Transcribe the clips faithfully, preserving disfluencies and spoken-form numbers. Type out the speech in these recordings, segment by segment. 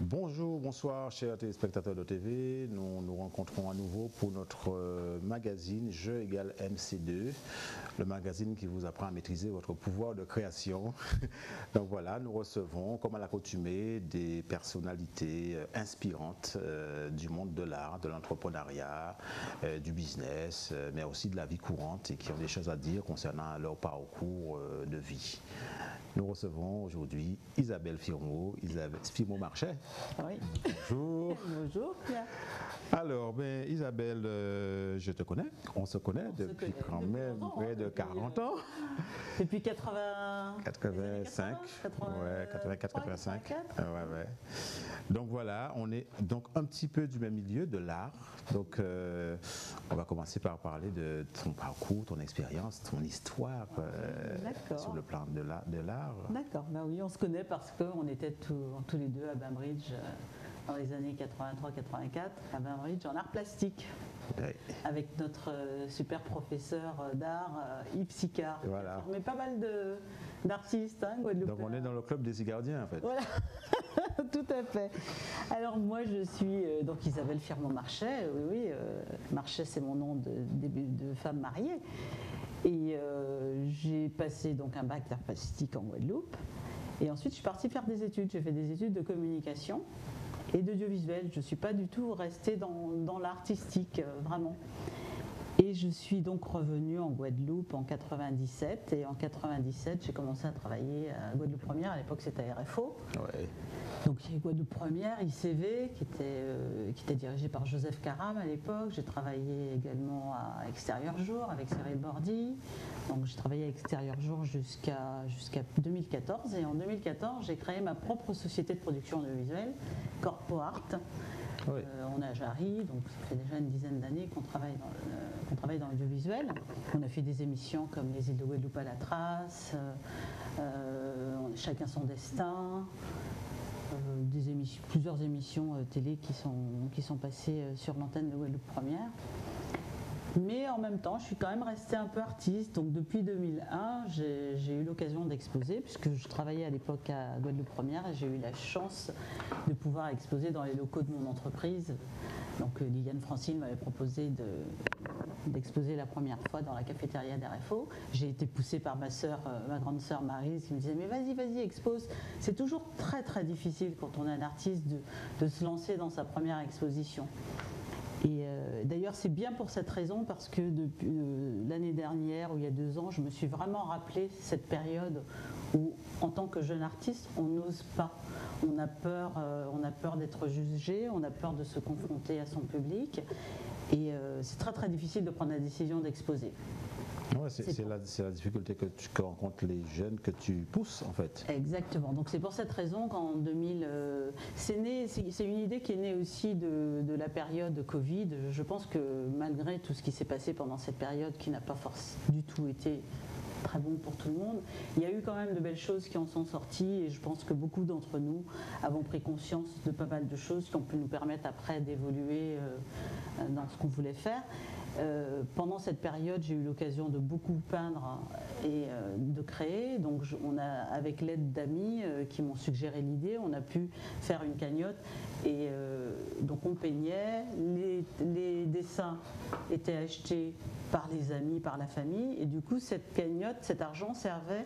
Bonjour, bonsoir chers téléspectateurs de T V, nous nous rencontrons à nouveau pour notre euh, magazine Jeu égale M C deux, le magazine qui vous apprend à maîtriser votre pouvoir de création. Donc voilà, nous recevons comme à l'accoutumée des personnalités euh, inspirantes euh, du monde de l'art, de l'entrepreneuriat, euh, du business, euh, mais aussi de la vie courante et qui ont des choses à dire concernant leur parcours euh, de vie. Nous recevons aujourd'hui Isabelle Firmo, Isabelle Firmo-Marchais. Oui. Bonjour. Bonjour Pierre. Alors, ben, Isabelle, euh, je te connais, on se connaît On se depuis connaît quand depuis même longtemps, près hein, de depuis, quarante euh, ans. Depuis quatre-vingts... quatre-vingt-cinq. Ouais, quatre-vingt-quatre quatre-vingt-cinq. Ouais, ouais. Donc voilà, on est donc un petit peu du même milieu de l'art. Donc euh, on va commencer par parler de ton parcours, ton expérience, ton histoire euh, sur le plan de l'art. De l'art. D'accord, ben oui, on se connaît parce qu'on était tous, tous les deux à Bainbridge euh, dans les années quatre-vingt-trois quatre-vingt-quatre, à Bainbridge en art plastique. Ouais. Avec notre euh, super professeur euh, d'art, euh, Yves Sicard. Voilà. Mais pas mal de, d'artistes, hein, Guadeloupe. Donc on est dans le club des Igardiens en fait. Voilà, tout à fait. Alors moi je suis euh, donc Isabelle Firmo-Marchais, oui, oui, euh, Marchais c'est mon nom de, de, de femme mariée. Et euh, j'ai passé donc un bac d'art plastique en Guadeloupe. Et ensuite je suis partie faire des études, j'ai fait des études de communication et d'audiovisuel. Je ne suis pas du tout restée dans, dans l'artistique, euh, vraiment. Et je suis donc revenue en Guadeloupe en quatre-vingt-dix-sept. Et en quatre-vingt-dix-sept, j'ai commencé à travailler à Guadeloupe Première. À l'époque, c'était R F O. Ouais. Donc il y avait Guadeloupe Première, I C V, qui était, euh, qui était dirigé par Joseph Caram à l'époque. J'ai travaillé également à Extérieur Jour avec Cyril Bordy. Donc j'ai travaillé à Extérieur Jour jusqu'à jusqu'à deux mille quatorze. Et en deux mille quatorze, j'ai créé ma propre société de production audiovisuelle, Corpo Art. Oui. Euh, on a Jarry, donc ça fait déjà une dizaine d'années qu'on travaille dans, euh, qu'on travaille dans l'audiovisuel. On a fait des émissions comme Les îles de Guadeloupe à la trace, euh, euh, Chacun son destin, euh, des émissions, plusieurs émissions euh, télé qui sont, qui sont passées euh, sur l'antenne de Guadeloupe Première. Mais en même temps, je suis quand même restée un peu artiste. Donc depuis deux mille un, j'ai, j'ai eu l'occasion d'exposer, puisque je travaillais à l'époque à Guadeloupe Première et j'ai eu la chance de pouvoir exposer dans les locaux de mon entreprise. Donc euh, Liliane Francine m'avait proposé de, d'exposer la première fois dans la cafétéria d'R F O. J'ai été poussée par ma sœur, euh, ma grande sœur Maryse, qui me disait mais vas-y, vas-y, expose. C'est toujours très très difficile quand on est un artiste de, de se lancer dans sa première exposition. Et euh, d'ailleurs, c'est bien pour cette raison, parce que depuis euh, l'année dernière, ou il y a deux ans, je me suis vraiment rappelé cette période où, en tant que jeune artiste, on n'ose pas. On a peur, euh, on a peur d'être jugé, on a peur de se confronter à son public. Et euh, c'est très très difficile de prendre la décision d'exposer. Ouais, c'est, c'est, la, c'est la difficulté que, tu, que rencontrent les jeunes que tu pousses en fait. Exactement. Donc c'est pour cette raison qu'en deux mille, euh, c'est, né, c'est, c'est une idée qui est née aussi de, de la période Covid. Je pense que malgré tout ce qui s'est passé pendant cette période, qui n'a pas forcément du tout été très bon pour tout le monde, il y a eu quand même de belles choses qui en sont sorties, et je pense que beaucoup d'entre nous avons pris conscience de pas mal de choses qui ont pu nous permettre après d'évoluer euh, dans ce qu'on voulait faire. Euh, pendant cette période, j'ai eu l'occasion de beaucoup peindre et euh, de créer. Donc, je, on a, avec l'aide d'amis euh, qui m'ont suggéré l'idée, on a pu faire une cagnotte. Et euh, donc, on peignait. Les, les dessins étaient achetés par les amis, par la famille. Et du coup, cette cagnotte, cet argent servait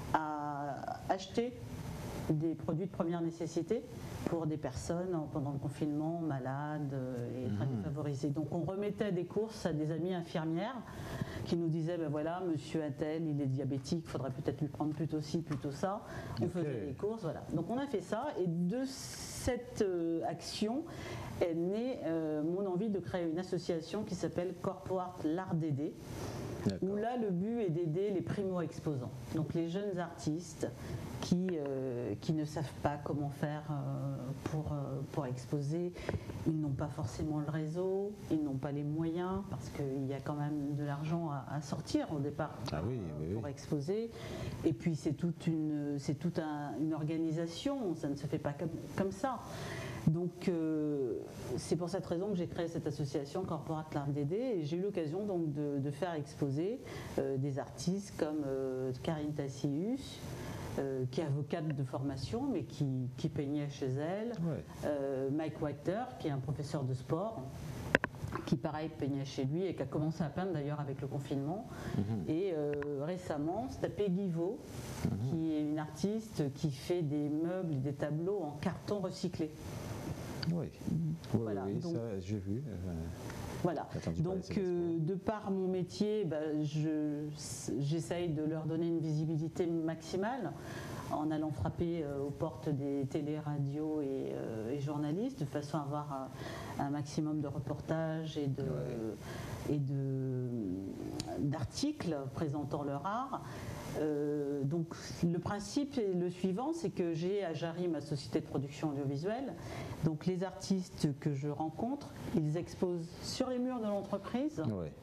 à acheter des produits de première nécessité pour des personnes pendant le confinement, malades et très défavorisées. Donc on remettait des courses à des amies infirmières qui nous disaient ben voilà, monsieur Attel, il est diabétique, il faudrait peut-être lui prendre plutôt ci, plutôt ça. On okay. faisait des courses, voilà. Donc on a fait ça, et de cette euh, action est née euh, mon envie de créer une association qui s'appelle Corpo Art l'art d'aider. D'accord. Où là le but est d'aider les primo-exposants, donc les jeunes artistes qui, euh, qui ne savent pas comment faire euh, pour, euh, pour exposer. Ils n'ont pas forcément le réseau, ils n'ont pas les moyens, parce qu'il y a quand même de l'argent à, à sortir au départ ah oui, oui, pour oui. exposer. Et puis c'est toute une, c'est toute un, une organisation, ça ne se fait pas comme, comme ça. Donc euh, c'est pour cette raison que j'ai créé cette association Corpo Art l'art d'aider, et j'ai eu l'occasion donc de, de faire exposer euh, des artistes comme euh, Karine Tassius, euh, qui est avocate de formation, mais qui, qui peignait chez elle. Ouais. Euh, Mike Wachter, qui est un professeur de sport, qui pareil peignait chez lui et qui a commencé à peindre d'ailleurs avec le confinement. Mm-hmm. Et euh, récemment, c'était Peggy Vaux, mm-hmm. qui est une artiste qui fait des meubles et des tableaux en carton recyclé. Oui, oui, voilà. oui, donc, ça j'ai vu. Euh, voilà, donc euh, de par mon métier, bah, je, j'essaye de leur donner une visibilité maximale en allant frapper euh, aux portes des télé, radios et, euh, et journalistes, de façon à avoir un, un maximum de reportages et de, ouais. et de, d'articles présentant leur art. Euh, donc le principe est le suivant, c'est que j'ai à Jarry ma société de production audiovisuelle. Donc les artistes que je rencontre, ils exposent sur les murs de l'entreprise. Ouais.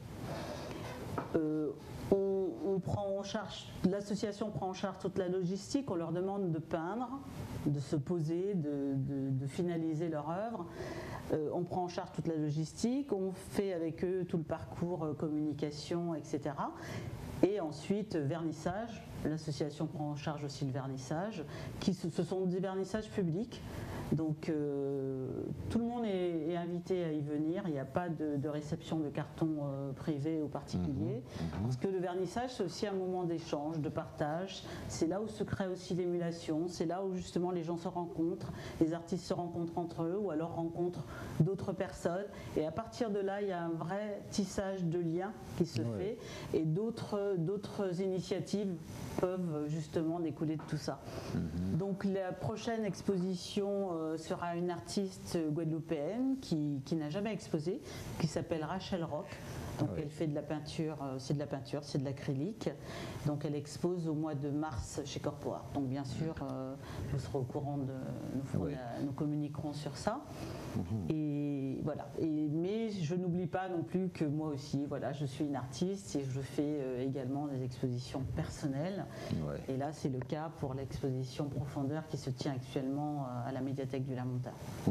Euh, on, on prend en charge, l'association prend en charge toute la logistique, on leur demande de peindre, de se poser, de, de, de finaliser leur œuvre. Euh, on prend en charge toute la logistique, on fait avec eux tout le parcours euh, communication, et cetera. Et ensuite, vernissage, l'association prend en charge aussi le vernissage, qui ce sont des vernissages publics. Donc euh, tout le monde est, est invité à y venir, il n'y a pas de, de réception de carton euh, privé ou particulier, mmh, mmh. parce que le vernissage c'est aussi un moment d'échange, de partage, c'est là où se crée aussi l'émulation, c'est là où justement les gens se rencontrent, les artistes se rencontrent entre eux ou alors rencontrent d'autres personnes et à partir de là il y a un vrai tissage de liens qui se ouais. fait et d'autres, d'autres initiatives peuvent justement découler de tout ça. Mmh. Donc la prochaine exposition euh, sera une artiste guadeloupéenne qui, qui n'a jamais exposé, qui s'appelle Rachel Rock. Donc ah oui. elle fait de la peinture, euh, c'est de la peinture, c'est de l'acrylique. Donc elle expose au mois de mars chez Corpoart. Donc bien sûr, euh, vous serez au courant de, nous, oui. a, nous communiquerons sur ça. Mmh. Et voilà. Et, mais je n'oublie pas non plus que moi aussi, voilà, je suis une artiste et je fais euh, également des expositions personnelles. Ouais. Et là, c'est le cas pour l'exposition Profondeur qui se tient actuellement euh, à la médiathèque du Lamentin. Mmh.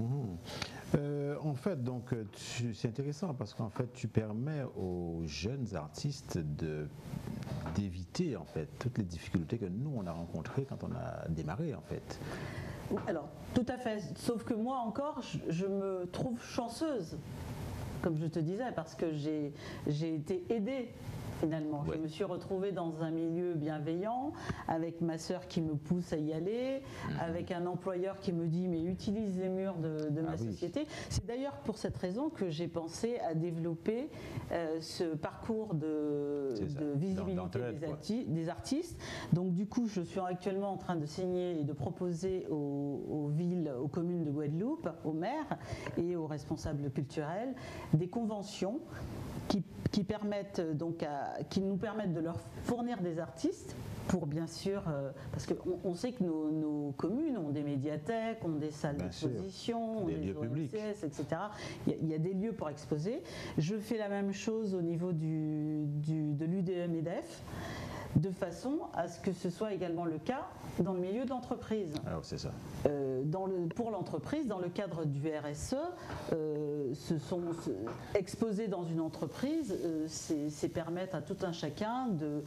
Euh, en fait, donc, tu, c'est intéressant parce qu'en fait, tu permets aux jeunes artistes de, d'éviter en fait toutes les difficultés que nous on a rencontrées quand on a démarré en fait. Alors, tout à fait. Sauf que moi encore, je, je me trouve chanceuse, comme je te disais, parce que j'ai, j'ai été aidée. Finalement, ouais. je me suis retrouvée dans un milieu bienveillant, avec ma sœur qui me pousse à y aller, mmh. avec un employeur qui me dit mais utilise les murs de, de ah ma oui. société. C'est d'ailleurs pour cette raison que j'ai pensé à développer euh, ce parcours de, de visibilité dans, dans des, arti- des artistes. Donc du coup, je suis actuellement en train de signer et de proposer aux, aux villes, aux communes de Guadeloupe, aux maires et aux responsables culturels des conventions qui, qui, permettent donc à, qui nous permettent de leur fournir des artistes pour bien sûr, euh, parce qu'on on sait que nos, nos communes ont des médiathèques, ont des salles bien d'exposition, ont des, des O M C S, et cetera. Il y, a, il y a des lieux pour exposer. Je fais la même chose au niveau du, du, de l'U D E MEDEF, de façon à ce que ce soit également le cas dans le milieu de l'entreprise. Alors c'est ça. Euh, dans le, pour l'entreprise, dans le cadre du R S E, euh, ce sont ce, exposer dans une entreprise, euh, c'est, c'est permettre à tout un chacun de,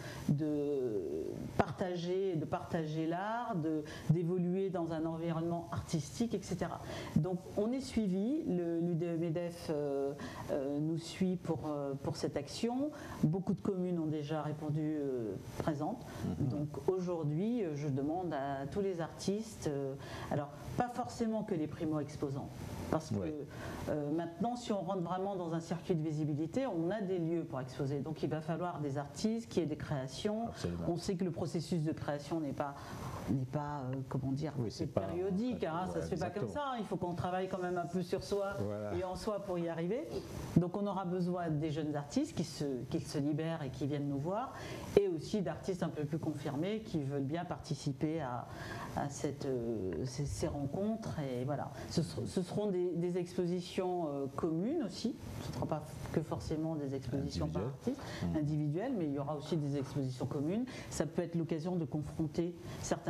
de partager, de partager l'art, de, d'évoluer dans un environnement artistique, et cetera. Donc on est suivi, le, l'U D E MEDEF euh, euh, nous suit pour, euh, pour cette action. Beaucoup de communes ont déjà répondu euh, présentes. Mm-hmm. Donc aujourd'hui, je demande à tous les artistes, euh, alors pas forcément que les primo-exposants, parce ouais. que euh, maintenant si on rentre vraiment dans un circuit de visibilité, on a des lieux pour exposer, donc il va falloir des artistes qui aient des créations. Absolument. On sait que le processus de création n'est pas n'est pas, euh, comment dire, oui, c'est pas, périodique, hein, ouais, ça se fait exactement. Pas comme ça, hein, il faut qu'on travaille quand même un peu sur soi voilà. et en soi pour y arriver. Donc on aura besoin des jeunes artistes qui se, qui se libèrent et qui viennent nous voir, et aussi d'artistes un peu plus confirmés qui veulent bien participer à, à cette, euh, ces, ces rencontres. Et voilà. Ce, ce seront des, des expositions euh, communes aussi, ce ne sera pas que forcément des expositions par artistes mmh. individuelles, mais il y aura aussi des expositions communes. Ça peut être l'occasion de confronter certains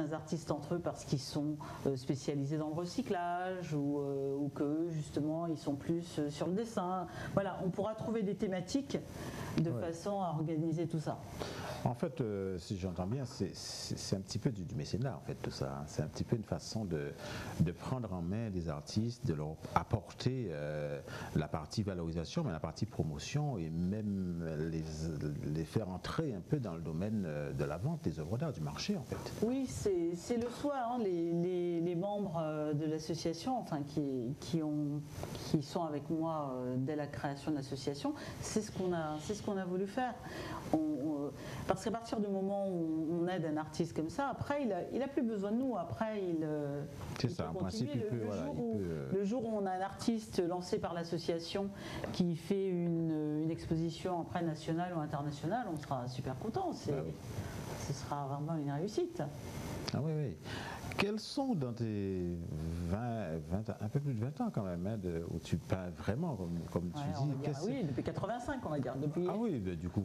certains artistes entre eux parce qu'ils sont euh, spécialisés dans le recyclage ou, euh, ou que justement ils sont plus euh, sur le dessin. Voilà, on pourra trouver des thématiques de ouais. façon à organiser tout ça. En fait, euh, si j'entends bien, c'est, c'est, c'est un petit peu du, du mécénat, en fait, tout ça. Hein. C'est un petit peu une façon de, de prendre en main des artistes, de leur apporter euh, la partie valorisation, mais la partie promotion et même les, les faire entrer un peu dans le domaine de la vente des œuvres d'art, du marché, en fait. Oui, c'est, c'est le souhait. Hein. Les, les, les membres de l'association, enfin, qui, qui, ont, qui sont avec moi dès la création de l'association, c'est ce qu'on a, c'est ce qu'on a voulu faire. On, on, parce qu'à partir du moment où on aide un artiste comme ça, après, il n'a il a plus besoin de nous. Après, il, c'est il ça, peut en principe, il le, peut, le, voilà, jour il où, peut... le jour où on a un artiste lancé par l'association qui fait une, une exposition après nationale ou internationale, on sera super content. C'est, bah oui. Ce sera vraiment une réussite. Ah oui, oui. Quels sont dans tes vingt, vingt, un peu plus de vingt ans quand même, hein, de, où tu peins vraiment, comme, comme ouais, tu dis dire, Oui, depuis quatre-vingt-cinq, on va dire. Depuis... Ah oui, bah, du coup.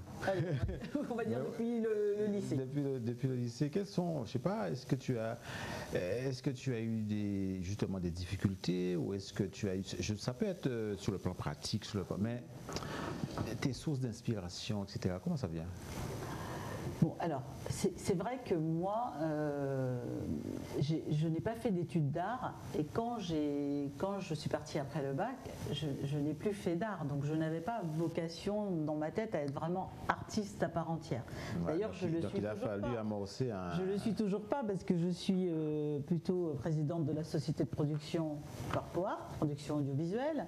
on va dire depuis le, le lycée. Depuis le, depuis le lycée. Quels sont, je sais pas, est-ce que tu as, est-ce que tu as eu des, justement des difficultés ou est-ce que tu as eu, je, ça peut être euh, sur le plan pratique, sur le plan, mais tes sources d'inspiration, et cetera. Comment ça vient? Bon, alors, c'est, c'est vrai que moi, euh, j'ai, je n'ai pas fait d'études d'art et quand, j'ai, quand je suis partie après le bac, je, je n'ai plus fait d'art. Donc, je n'avais pas vocation dans ma tête à être vraiment artiste à part entière. Ouais, D'ailleurs, donc, je le donc suis il a toujours fallu pas. amorcer un... Je le suis toujours pas parce que je suis euh, plutôt présidente de la société de production Corpoart, production audiovisuelle,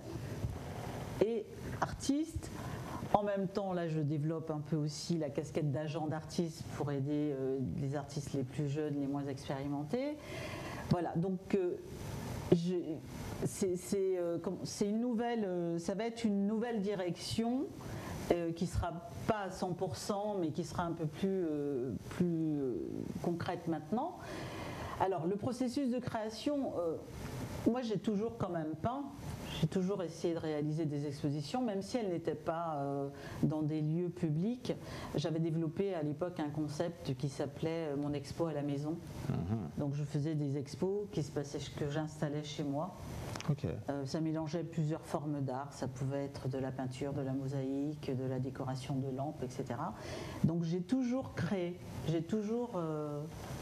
et artiste. En même temps, là, je développe un peu aussi la casquette d'agent d'artiste pour aider euh, les artistes les plus jeunes, les moins expérimentés. Voilà, donc euh, je, c'est, c'est, euh, c'est une nouvelle, euh, ça va être une nouvelle direction euh, qui sera pas à cent pour cent, mais qui sera un peu plus, euh, plus euh, concrète maintenant. Alors, le processus de création, euh, moi, j'ai toujours quand même peint. J'ai toujours essayé de réaliser des expositions, même si elles n'étaient pas euh, dans des lieux publics. J'avais développé à l'époque un concept qui s'appelait Mon Expo à la maison. Mmh. Donc je faisais des expos qui se passaient, que j'installais chez moi. Okay. Euh, ça mélangeait plusieurs formes d'art. Ça pouvait être de la peinture, de la mosaïque, de la décoration de lampes, et cetera. Donc j'ai toujours créé, j'ai toujours... Euh,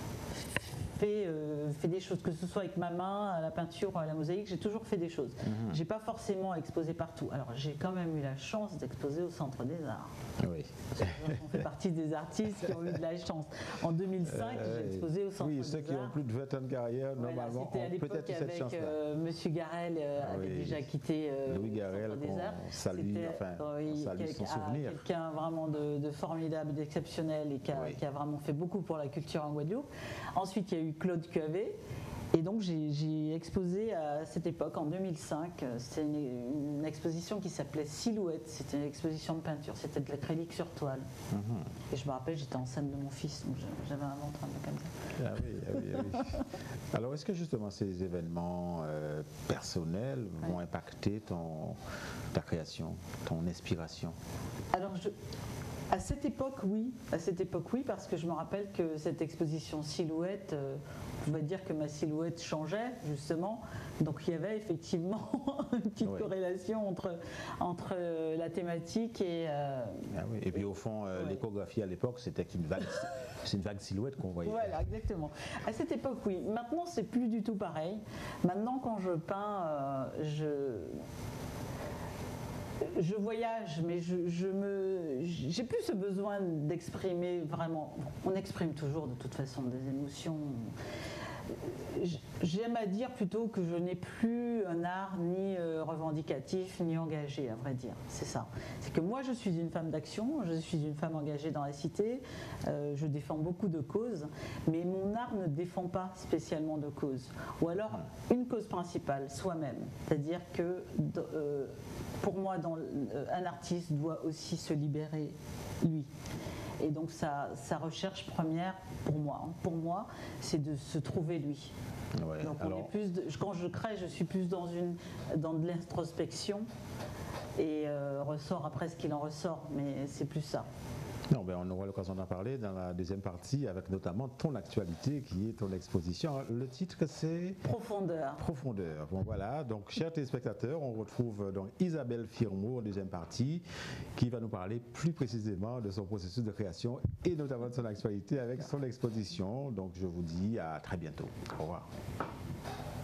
Fait, euh, fait des choses, que ce soit avec ma main, à la peinture ou à la mosaïque, j'ai toujours fait des choses. Mmh. J'ai pas forcément exposé partout. Alors j'ai quand même eu la chance d'exposer au Centre des Arts. Oui. On fait partie des artistes qui ont eu de la chance. En deux mille cinq, euh, j'ai exposé au Centre oui, des ceux Arts. qui ont plus de vingt ans de carrière, voilà, normalement, ont peut-être eu cette avec, chance-là. Euh, Monsieur Garel euh, ah, avait oui. déjà quitté euh, Louis Garel, le Centre des Arts. On salue, enfin, oui, on salue son souvenir. Quelqu'un vraiment de, de formidable, d'exceptionnel et qui a, oui. qui a vraiment fait beaucoup pour la culture en Guadeloupe. Ensuite, il y a eu Claude Cuavé. Et donc j'ai, j'ai exposé à cette époque, en deux mille cinq, c'était une, une exposition qui s'appelait Silhouette, c'était une exposition de peinture, c'était de l'acrylique sur toile. Mm-hmm. Et je me rappelle, j'étais enceinte de mon fils, donc j'avais un ventre un peu comme ça. Ah oui, ah oui, ah oui. Alors est-ce que justement ces événements euh, personnels ouais. vont impacter ton, ta création, ton inspiration? Alors je... À cette époque, oui. À cette époque, oui, parce que je me rappelle que cette exposition Silhouette, euh, on pouvait dire que ma silhouette changeait, justement. Donc il y avait effectivement une petite oui. corrélation entre, entre euh, la thématique et... Euh, ah oui. Et puis au fond, euh, ouais. l'échographie à l'époque, c'était une vague, c'est une vague silhouette qu'on voyait. Voilà, exactement. À cette époque, oui. Maintenant, c'est plus du tout pareil. Maintenant, quand je peins, euh, je... Je voyage, mais je, je me, j'ai plus ce besoin d'exprimer vraiment. On exprime toujours de toute façon des émotions. J'aime à dire plutôt que je n'ai plus un art ni revendicatif ni engagé, à vrai dire. C'est ça. C'est que moi, je suis une femme d'action, je suis une femme engagée dans la cité, euh, je défends beaucoup de causes, mais mon art ne défend pas spécialement de cause. Ou alors une cause principale, soi-même. C'est-à-dire que euh, pour moi, dans, euh, un artiste doit aussi se libérer, lui. Et donc sa, sa recherche première, pour moi, hein, pour moi, c'est de se trouver lui. Ouais, donc on alors... est plus de, quand je crée, je suis plus dans, une, dans de l'introspection et euh, ressort après ce qu'il en ressort, mais c'est plus ça. Non, ben on aura l'occasion d'en parler dans la deuxième partie avec notamment ton actualité qui est ton exposition. Le titre c'est Profondeur. Profondeur. Bon voilà, donc chers téléspectateurs, on retrouve donc Isabelle Firmeau en deuxième partie qui va nous parler plus précisément de son processus de création et notamment de son actualité avec son exposition. Donc je vous dis à très bientôt. Au revoir.